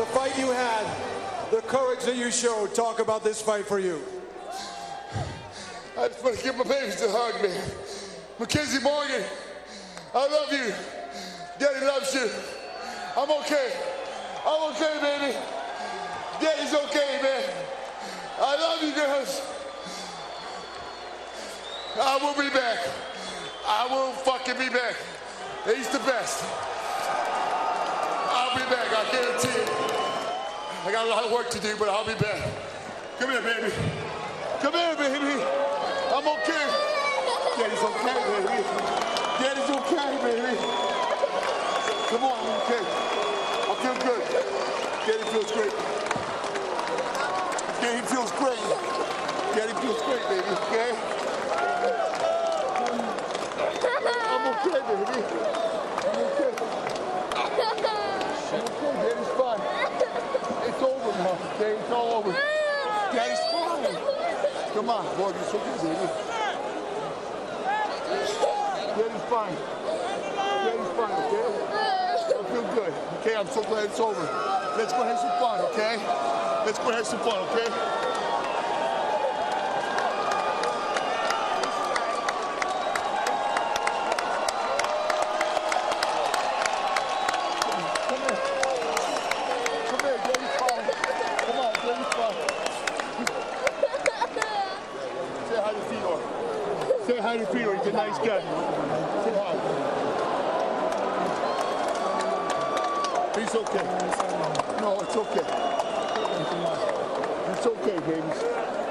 the fight you had, the courage that you showed. Talk about this fight for you. I just want to give my babies a hug, man. Mackenzie Morgan, I love you. Daddy loves you. I'm okay. I'm okay, baby. Daddy's okay, man. I love you, girls. I will be back. I will fucking be back. He's the best. I'll be back, I guarantee it. I got a lot of work to do, but I'll be back. Come here, baby. Come here, baby. I'm okay. Daddy's okay, baby. Daddy's okay, baby. Come on, I'm okay. I feel good. Daddy feels great. Daddy feels great. Daddy feels great, baby, okay? I'm okay, baby. I'm okay. I'm okay, Daddy's fine. It's over now, okay? It's all over. Daddy's fine. Come on, boy, you're so good, baby. Daddy's fine. Daddy's fine, okay? I feel good. Okay, I'm so glad it's over. Let's go have some fun, okay? Let's go have some fun, okay? Say hi to Fedor, he's a nice guy. Say hi. He's okay. No, it's okay. It's okay, babies.